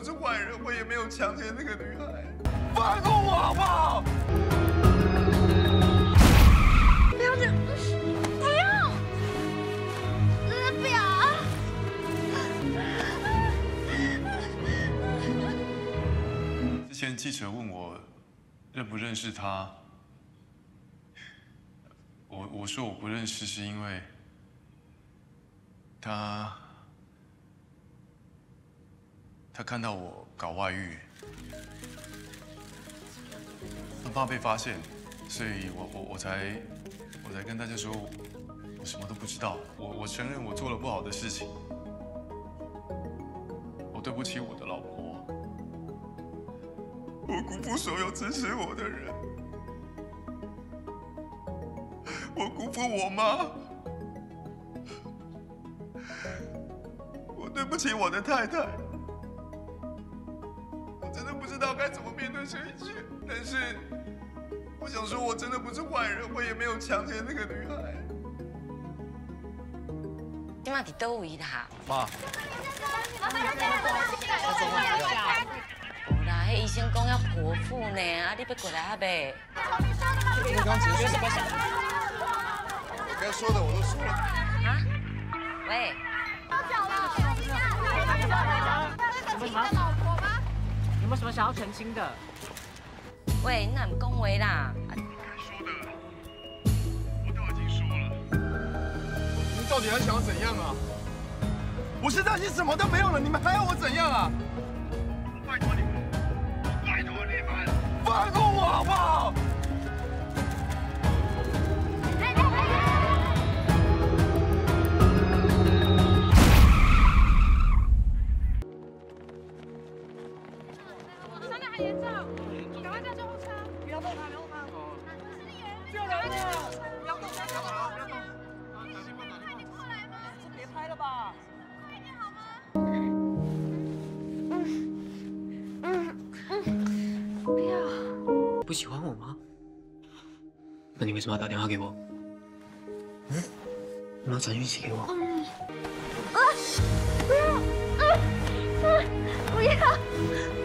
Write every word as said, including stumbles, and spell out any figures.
是坏人，我也没有强奸那个女孩。 放过我好不好？ 不要这样，不要，真的不要啊！ 之前记者问我认不认识他，我我说我不认识，是因为他他看到我搞外遇，很怕被发现，所以我我我才我才跟大家说，我什么都不知道。我我承认我做了不好的事情，我对不起我的老婆。 我辜负所有支持我的人，我辜负我妈，我对不起我的太太，我真的不知道该怎么面对这一切。但是，我想说，我真的不是坏人，我也没有强奸那个女孩。 你妈伫倒位啦？ 妈。 有啦，迄医生讲要剖腹呢，啊，你要过来啊呗？ 我刚只是什么想？ 我该说的我都说了。 啊？喂？ 有没有什么？有没有什么想要澄清的？ 喂，你哪唔讲话啦？ 该说的我都已经说了。 你们到底还想要怎样啊？我现在已经什么都没有了，你们还要我怎样啊？ 拜托你们，拜托你们， 放过我好不好？ 伤得很严重，赶快叫救护车！不要动他，不要动他！救人了！不要动，不要动，不要动！快点过来吗？ 别拍了吧！ 快点好吗？ 不要！ 不喜欢我吗？那你为什么要打电话给我？嗯？你要传讯息给我？ 啊！不要！啊！啊！不要！